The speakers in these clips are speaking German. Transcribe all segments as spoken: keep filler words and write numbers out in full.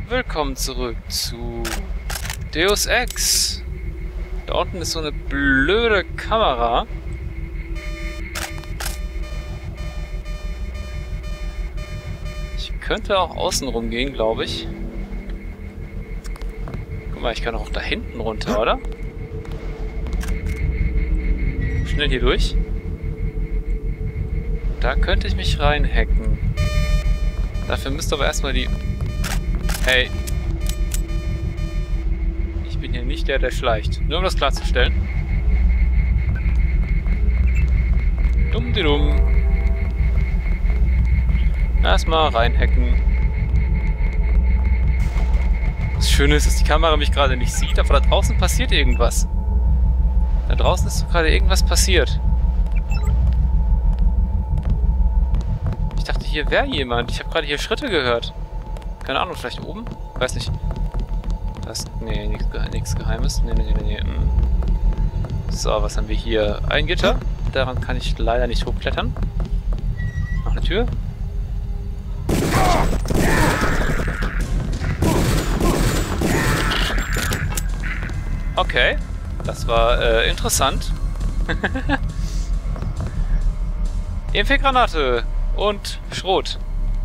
Willkommen zurück zu Deus Ex. Da unten ist so eine blöde Kamera. Ich könnte auch außen rumgehen, glaube ich. Guck mal, ich kann auch da hinten runter, oder? Schnell hier durch. Da könnte ich mich reinhacken. Dafür müsste aber erstmal die... Hey. Ich bin hier nicht der, der schleicht. Nur um das klarzustellen. Dumm die dumm. Erstmal reinhacken. Das Schöne ist, dass die Kamera mich gerade nicht sieht, aber da draußen passiert irgendwas. Da draußen ist gerade irgendwas passiert. Ich dachte, hier wäre jemand. Ich habe gerade hier Schritte gehört. Keine Ahnung, vielleicht oben? Weiß nicht. Das, nee, nichts nichts Geheimes. Nee, nee, nee, nee. So, was haben wir hier? Ein Gitter. Daran kann ich leider nicht hochklettern. Noch eine Tür. Okay. Das war äh, interessant. E M P-Granate und Schrot.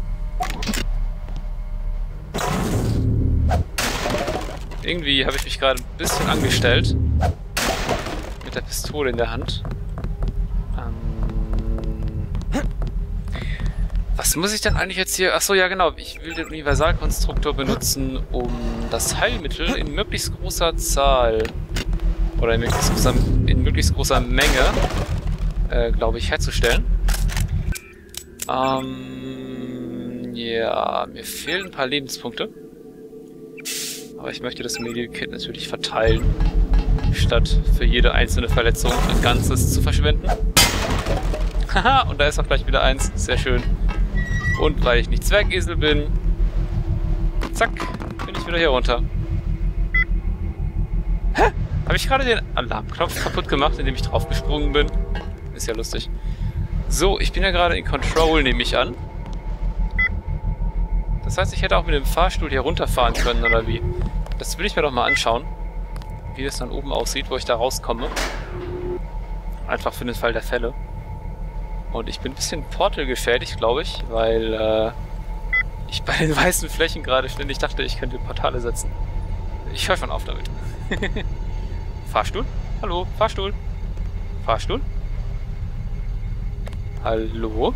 Irgendwie habe ich mich gerade ein bisschen angestellt. Mit der Pistole in der Hand. Ähm Was muss ich denn eigentlich jetzt hier... Achso, ja genau. Ich will den Universalkonstruktor benutzen, um das Heilmittel in möglichst großer Zahl oder in möglichst großer, in möglichst großer Menge, äh, glaube ich, herzustellen. Ähm... Ja, mir fehlen ein paar Lebenspunkte. Aber ich möchte das Medikit natürlich verteilen, statt für jede einzelne Verletzung ein Ganzes zu verschwenden. Haha, und da ist auch gleich wieder eins. Sehr schön. Und weil ich nicht Zwergesel bin, zack, bin ich wieder hier runter. Hä? Habe ich gerade den Alarmknopf kaputt gemacht, indem ich draufgesprungen bin? Ist ja lustig. So, ich bin ja gerade in Control, nehme ich an. Das heißt, ich hätte auch mit dem Fahrstuhl hier runterfahren können, oder wie? Das will ich mir doch mal anschauen. Wie das dann oben aussieht, wo ich da rauskomme. Einfach für den Fall der Fälle. Und ich bin ein bisschen Portal geschädigt, glaube ich, weil äh, ich bei den weißen Flächen gerade ständig dachte, ich könnte Portale setzen. Ich höre schon auf damit. Fahrstuhl? Hallo? Fahrstuhl? Fahrstuhl? Hallo?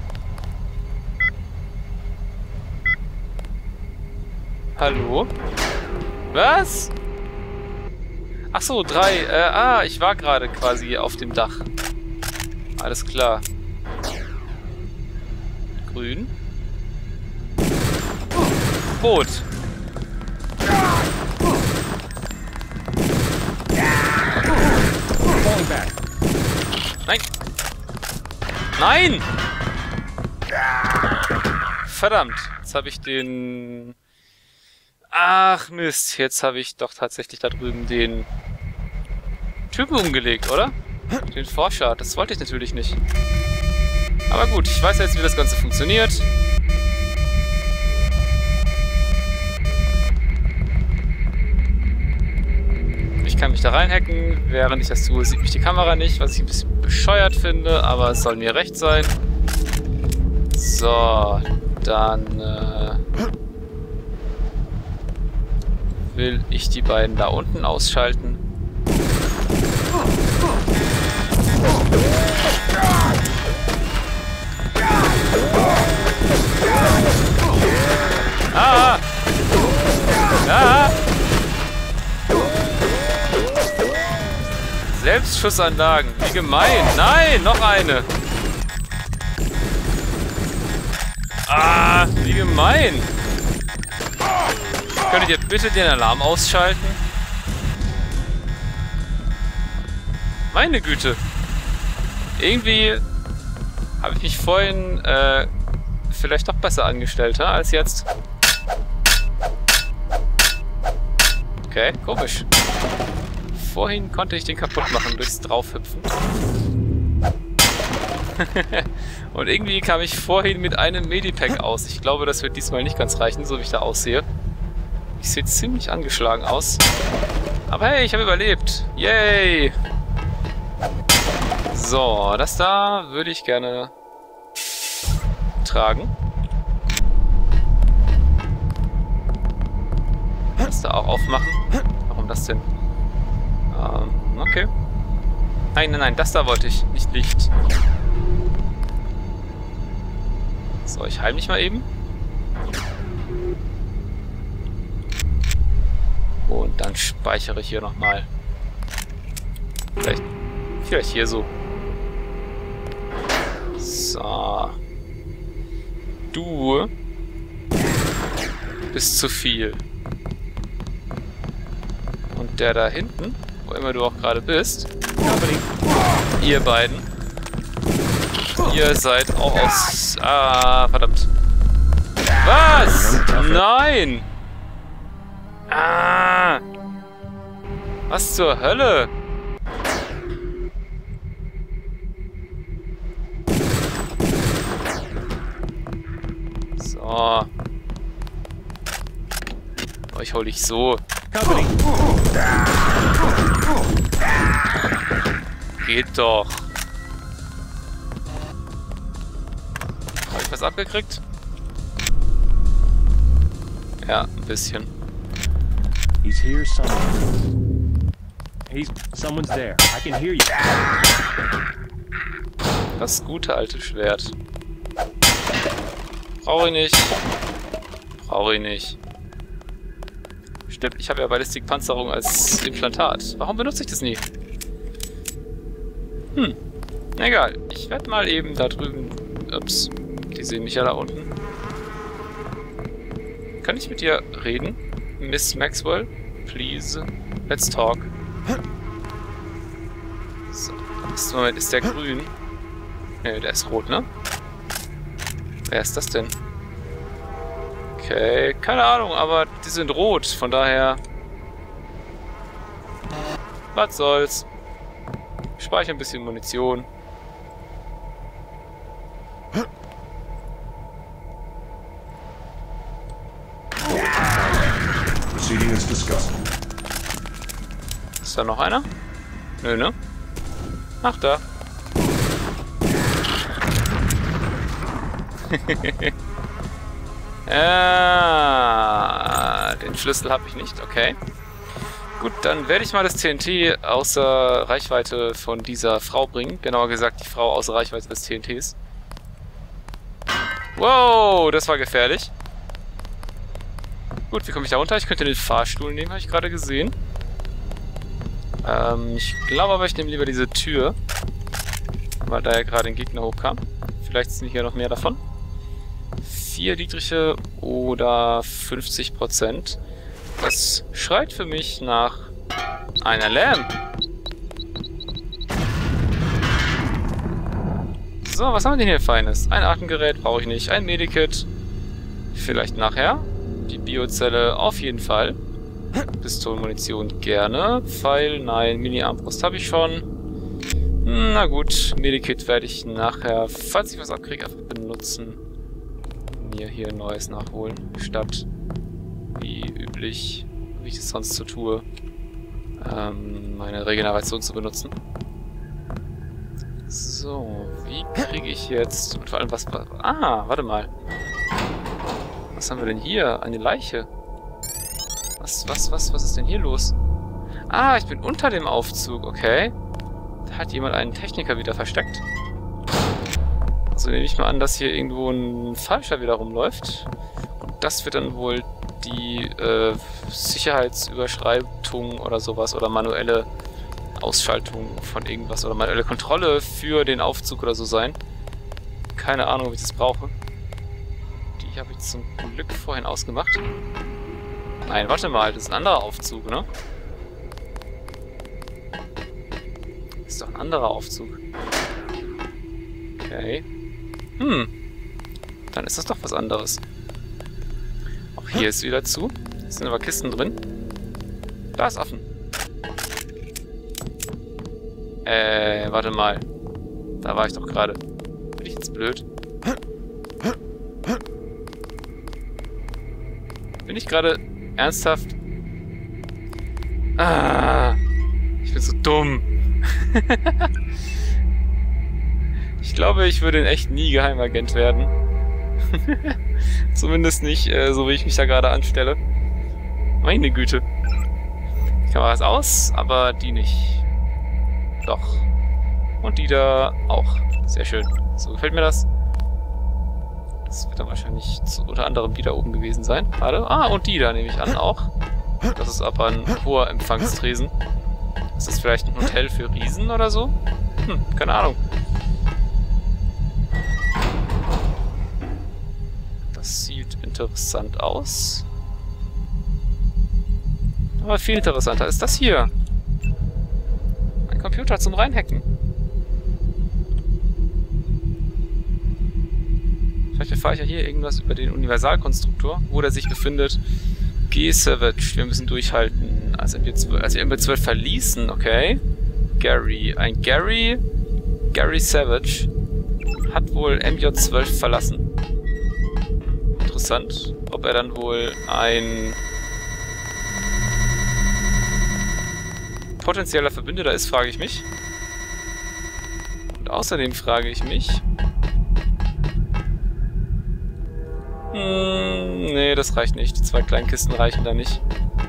Hallo? Was? Ach so, drei. Äh, ah, ich war gerade quasi auf dem Dach. Alles klar. Grün. Rot. Nein. Nein! Verdammt. Jetzt habe ich den... Ach Mist, jetzt habe ich doch tatsächlich da drüben den Typen umgelegt, oder? Den Forscher, das wollte ich natürlich nicht. Aber gut, ich weiß jetzt, wie das Ganze funktioniert. Ich kann mich da reinhacken, während ich das tue, sieht mich die Kamera nicht, was ich ein bisschen bescheuert finde, aber es soll mir recht sein. So, dann... Äh will ich die beiden da unten ausschalten. Ah! Ah! Selbstschussanlagen. Wie gemein. Nein, noch eine. Ah, wie gemein. Könntet ihr bitte den Alarm ausschalten? Meine Güte. Irgendwie habe ich mich vorhin äh, vielleicht doch besser angestellt, ha, als jetzt. Okay, komisch. Vorhin konnte ich den kaputt machen durchs Draufhüpfen. Und irgendwie kam ich vorhin mit einem Medipack aus. Ich glaube, das wird diesmal nicht ganz reichen, so wie ich da aussehe. Ich sehe ziemlich angeschlagen aus. Aber hey, ich habe überlebt. Yay! So, das da würde ich gerne tragen. Das da auch aufmachen. Warum das denn? Ähm, okay. Nein, nein, nein, das da wollte ich. Nicht Licht. So, ich heile mich mal eben. Und dann speichere ich hier nochmal. Vielleicht, vielleicht hier so. So. Du bist zu viel. Und der da hinten, wo immer du auch gerade bist, ihr beiden, ihr seid auch aus... Ah, verdammt. Was? Nein! Ah! Was zur Hölle? So. Euch hole ich so. Geht doch. Habe ich was abgekriegt? Ja, ein bisschen. He's here somewhere. He's someone's there. I can hear you. Das gute alte Schwert. Brauche ich nicht. Brauche ich nicht. Stimmt, ich habe ja Ballistikpanzerung als Implantat. Warum benutze ich das nie? Hm. Egal. Ich werde mal eben da drüben... Ups. Die sehen mich ja da unten. Kann ich mit dir reden? Miss Maxwell? Please. Let's talk. So. Ist, Moment, ist der grün? Ne, der ist rot, ne? Wer ist das denn? Okay, keine Ahnung, aber die sind rot, von daher... Was soll's? Ich speichere ein bisschen Munition. Proceeding is discussed. Ist da noch einer? Nö, ne? Ach, da. Ja, den Schlüssel habe ich nicht, okay. Gut, dann werde ich mal das T N T außer Reichweite von dieser Frau bringen. Genauer gesagt, die Frau außer Reichweite des T N Ts. Wow, das war gefährlich. Gut, wie komme ich da runter? Ich könnte den Fahrstuhl nehmen, habe ich gerade gesehen. Ähm, ich glaube aber, ich nehme lieber diese Tür. Weil da ja gerade ein Gegner hochkam. Vielleicht sind hier noch mehr davon. vier Dietriche oder fünfzig Prozent. Das schreit für mich nach einer Lamp. So, was haben wir denn hier Feines? Ein Atemgerät brauche ich nicht. Ein Medikit. Vielleicht nachher. Die Biozelle auf jeden Fall. Pistolenmunition gerne. Pfeil, nein. Mini-Armbrust habe ich schon. Na gut, Medikit werde ich nachher, falls ich was abkriege, einfach benutzen. Mir hier ein neues nachholen, statt wie üblich, wie ich es sonst so tue, ähm, meine Regeneration zu benutzen. So, wie kriege ich jetzt, und vor allem was... Ah, warte mal. Was haben wir denn hier? Eine Leiche. Was, was, was, was ist denn hier los? Ah, ich bin unter dem Aufzug, okay. Da hat jemand einen Techniker wieder versteckt. Also nehme ich mal an, dass hier irgendwo ein Falscher wieder rumläuft. Und das wird dann wohl die äh, Sicherheitsüberschreitung oder sowas oder manuelle Ausschaltung von irgendwas oder manuelle Kontrolle für den Aufzug oder so sein. Keine Ahnung, ob ich das brauche. Die habe ich zum Glück vorhin ausgemacht. Nein, warte mal, das ist ein anderer Aufzug, ne? Das ist doch ein anderer Aufzug. Okay. Hm. Dann ist das doch was anderes. Auch hier ist wieder zu. Hier sind aber Kisten drin. Da ist offen. Äh, warte mal. Da war ich doch gerade. Bin ich jetzt blöd? Bin ich gerade Ernsthaft? Ah, ich bin so dumm. Ich glaube, ich würde in echt nie Geheimagent werden. Zumindest nicht, äh, so wie ich mich da gerade anstelle. Meine Güte. Die Kamera ist aus, aber die nicht. Doch. Und die da auch. Sehr schön. So gefällt mir das. Das wird dann wahrscheinlich zu, unter anderem die da oben gewesen sein. Gerade. Ah, und die da nehme ich an auch. Das ist aber ein hoher Empfangstresen. Ist das vielleicht ein Hotel für Riesen oder so? Hm, keine Ahnung. Das sieht interessant aus. Aber viel interessanter ist das hier. Ein Computer zum Reinhacken. Vielleicht erfahre ich ja hier irgendwas über den Universalkonstruktor, wo der sich befindet. G. Savage, wir müssen durchhalten. Als wir M B zwölf verließen, okay. Gary, ein Gary, Gary Savage hat wohl M J zwölf verlassen. Interessant, ob er dann wohl ein potenzieller Verbündeter ist, frage ich mich. Und außerdem frage ich mich... Hm, nee, das reicht nicht. Die zwei kleinen Kisten reichen da nicht.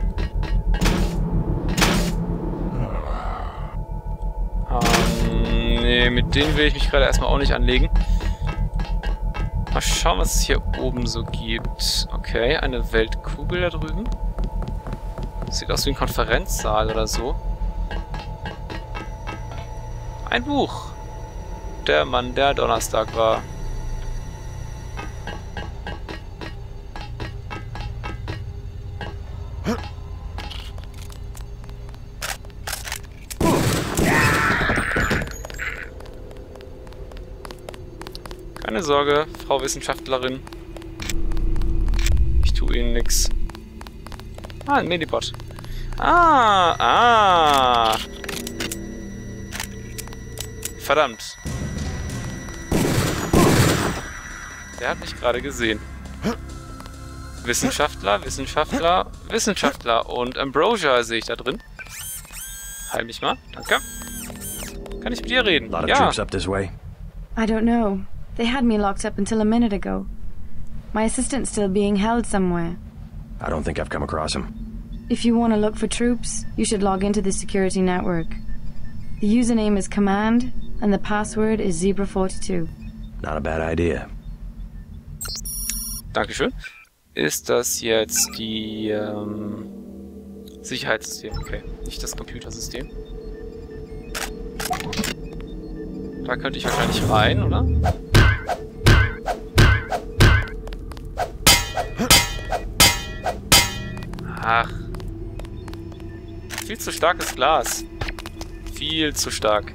Ähm, nee, mit denen will ich mich gerade erstmal auch nicht anlegen. Mal schauen, was es hier oben so gibt. Okay, eine Weltkugel da drüben. Sieht aus wie ein Konferenzsaal oder so. Ein Buch. Der Mann, der Donnerstag war. Keine Sorge, Frau Wissenschaftlerin. Ich tue Ihnen nix. Ah, ein Medibot. Ah, ah. Verdammt. Der hat mich gerade gesehen. Wissenschaftler, Wissenschaftler, Wissenschaftler. Und Ambrosia sehe ich da drin. Heil mich mal. Danke. Kann ich mit dir reden? A lot of Ja. troops up this way. I don't know. They had me locked up until a minute ago. My assistant's still being held somewhere. I don't think I've come across him. If you want to look for troops, you should log into the security network. The username is Command, and the password is Zebra forty-two. Not a bad idea. Dankeschön. Ist das jetzt die ähm, Sicherheitssystem? Okay, nicht das Computersystem. Da könnte ich wahrscheinlich rein, oder? Ach. Viel zu starkes Glas. Viel zu stark.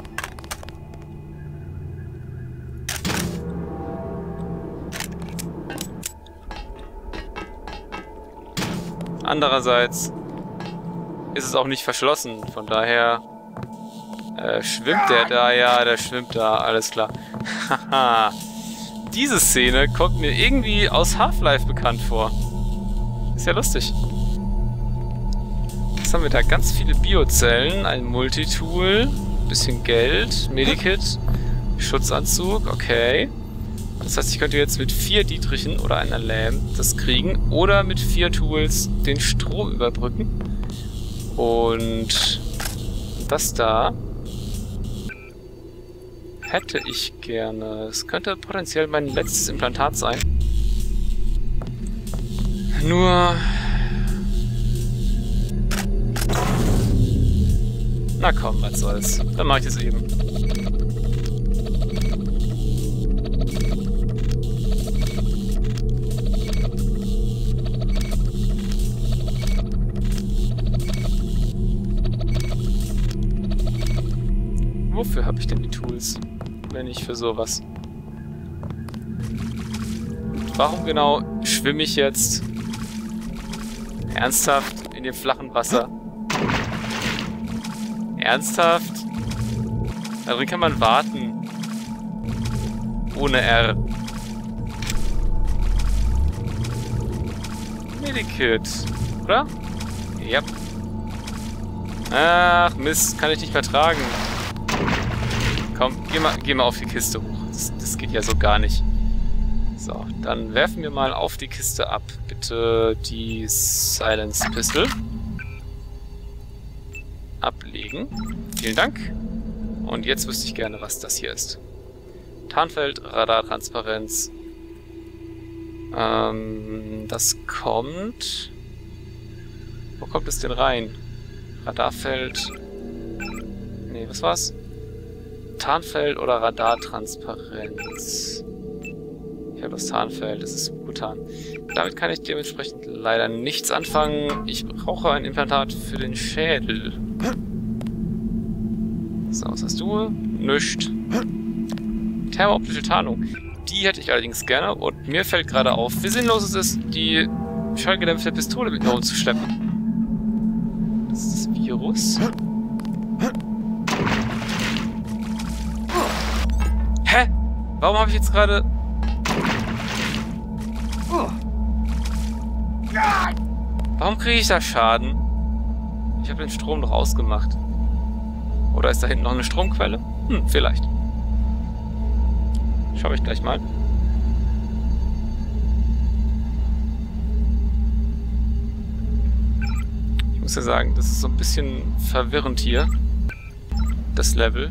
Andererseits ist es auch nicht verschlossen, von daher äh, schwimmt der da, ja, der schwimmt da, alles klar. Haha. Diese Szene kommt mir irgendwie aus Half-Life bekannt vor. Ist ja lustig. Jetzt haben wir da ganz viele Biozellen, ein Multitool, bisschen Geld, Medikit, Schutzanzug, okay. Das heißt, ich könnte jetzt mit vier Dietrichen oder einer Lamp das kriegen oder mit vier Tools den Strom überbrücken. Und das da hätte ich gerne. Es könnte potenziell mein letztes Implantat sein. Nur... Na komm, was soll's. Dann mach ich es eben. Wofür habe ich denn die Tools, wenn nicht für sowas? Warum genau schwimme ich jetzt ernsthaft in dem flachen Wasser? Ernsthaft? Darin kann man warten. Ohne R. Medikit. oder? Ja. Ach, Mist, kann ich nicht mehr tragen. Komm, geh mal, geh mal auf die Kiste hoch. Das, das geht ja so gar nicht. So, dann werfen wir mal auf die Kiste ab. Bitte die Silence Pistol. Ablegen. Vielen Dank. Und jetzt wüsste ich gerne, was das hier ist. Tarnfeld, Radartransparenz. Ähm, das kommt... Wo kommt es denn rein? Radarfeld... Nee, was war's? Tarnfeld oder Radartransparenz? Ich habe das Tarnfeld, das ist getan. Damit kann ich dementsprechend leider nichts anfangen. Ich brauche ein Implantat für den Schädel. So, was hast du? Nischt. Thermooptische Tarnung. Die hätte ich allerdings gerne. Und mir fällt gerade auf, wie sinnlos es ist, die schallgedämpfte Pistole mit mir rumzuschleppen. Das ist das Virus. Hä? Warum habe ich jetzt gerade... Warum kriege ich da Schaden? Ich habe den Strom doch ausgemacht. Oder ist da hinten noch eine Stromquelle? Hm, vielleicht. Schau ich gleich mal. Ich muss ja sagen, das ist so ein bisschen verwirrend hier. Das Level.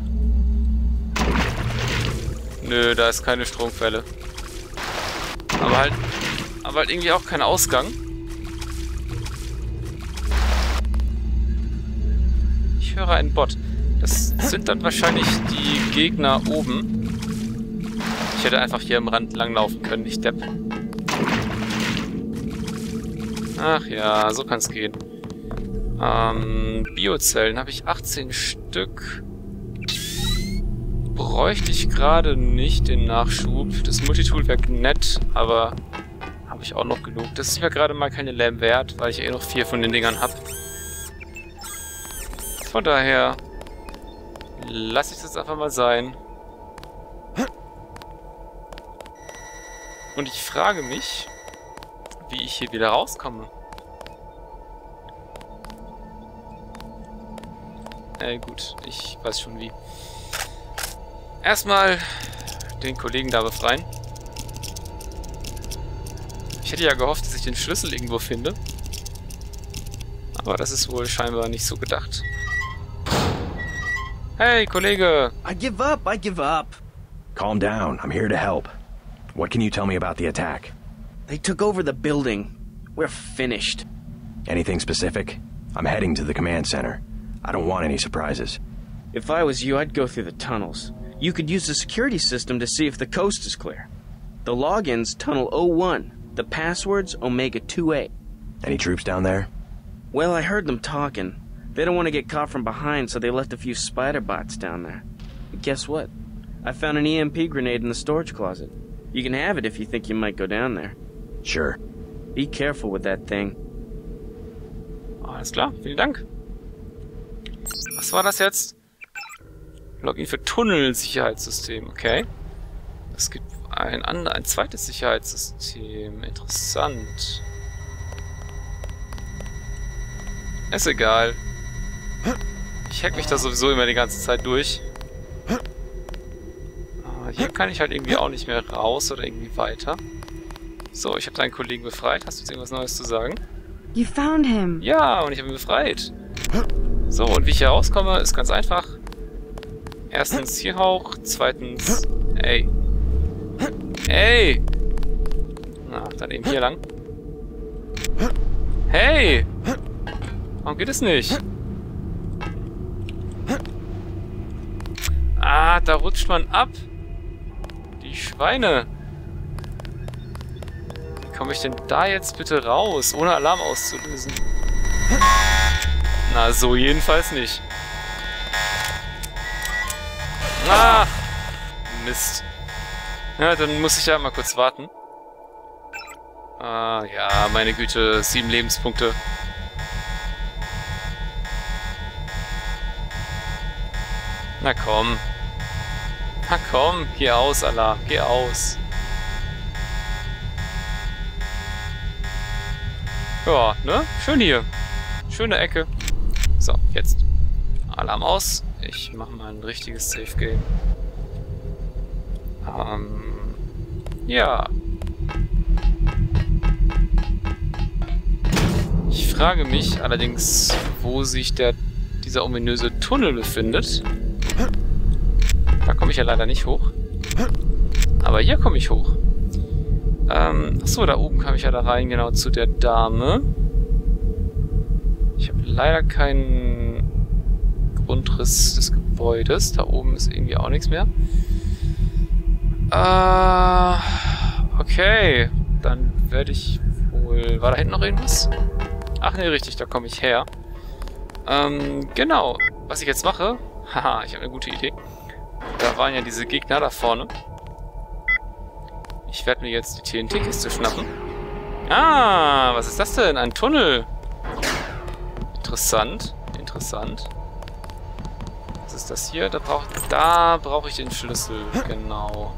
Nö, da ist keine Stromquelle. Aber halt, aber halt irgendwie auch kein Ausgang. Ich höre einen Bot. Das sind dann wahrscheinlich die Gegner oben. Ich hätte einfach hier am Rand langlaufen können, nicht Depp. Ach ja, so kann es gehen. Ähm, Biozellen habe ich achtzehn Stück. Bräuchte ich gerade nicht den Nachschub. Das Multitool wäre nett, aber habe ich auch noch genug. Das ist mir gerade mal keine Lamp wert, weil ich eh noch vier von den Dingern habe. Von daher lasse ich das einfach mal sein. Und ich frage mich, wie ich hier wieder rauskomme. Äh, gut, ich weiß schon wie. Erstmal den Kollegen da befreien. Ich hätte ja gehofft, dass ich den Schlüssel irgendwo finde. Aber das ist wohl scheinbar nicht so gedacht. Hey, Kollege! I give up, I give up. Calm down. I'm here to help. What can you tell me about the attack? They took over the building. We're finished. Anything specific? I'm heading to the command center. I don't want any surprises. If I was you, I'd go through the tunnels. You could use the security system to see if the coast is clear. The login's Tunnel oh one. The password's Omega two A. Any troops down there? Well, I heard them talking. They don't want to get caught from behind, so they left a few spider bots down there. But guess what? I found an E M P grenade in the storage closet. You can have it if you think you might go down there. Sure. Be careful with that thing. Alles klar, vielen Dank. Was war das jetzt? Login für Tunnelsicherheitssystem, okay. Es gibt ein, anderes, ein zweites Sicherheitssystem. Interessant. Ist egal. Ich hack mich da sowieso immer die ganze Zeit durch. Aber hier kann ich halt irgendwie auch nicht mehr raus oder irgendwie weiter. So, ich habe deinen Kollegen befreit. Hast du jetzt irgendwas Neues zu sagen? You found him. Ja, und ich habe ihn befreit. So, und wie ich hier rauskomme, ist ganz einfach. Erstens hier hoch, zweitens... Ey. Ey! Na, dann eben hier lang. Hey! Warum geht es nicht? Ah, da rutscht man ab. Die Schweine. Wie komme ich denn da jetzt bitte raus, ohne Alarm auszulösen? Na, so jedenfalls nicht. Ah! Mist. Ja, dann muss ich ja mal kurz warten. Ah, ja, meine Güte, sieben Lebenspunkte. Na komm. Na komm, geh aus, Alarm, geh aus. Ja, ne? Schön hier. Schöne Ecke. So, jetzt. Alarm aus. Ich mache mal ein richtiges Safe-Game. Ähm. Ja. Ich frage mich allerdings, wo sich der, dieser ominöse Tunnel befindet. Da komme ich ja leider nicht hoch. Aber hier komme ich hoch. Ähm, achso, da oben kam ich ja da rein, genau, zu der Dame. Ich habe leider keinen Grundriss des Gebäudes. Da oben ist irgendwie auch nichts mehr. Äh, okay. Dann werde ich wohl... War da hinten noch irgendwas? Ach nee, richtig, da komme ich her. Ähm, genau. Was ich jetzt mache... Haha, ich habe eine gute Idee. Da waren ja diese Gegner da vorne. Ich werde mir jetzt die T N T-Kiste schnappen. Ah, was ist das denn? Ein Tunnel. Interessant. Interessant. Was ist das hier? Da brauche da brauche ich den Schlüssel. Genau.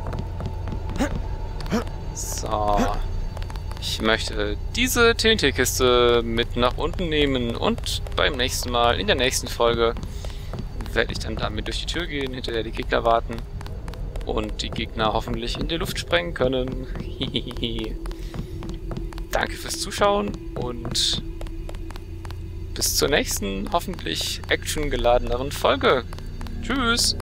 So. Ich möchte diese T N T-Kiste mit nach unten nehmen und beim nächsten Mal, in der nächsten Folge, werde ich dann damit durch die Tür gehen, hinter der die Gegner warten und die Gegner hoffentlich in die Luft sprengen können. Danke fürs Zuschauen und bis zur nächsten, hoffentlich actiongeladeneren Folge. Tschüss!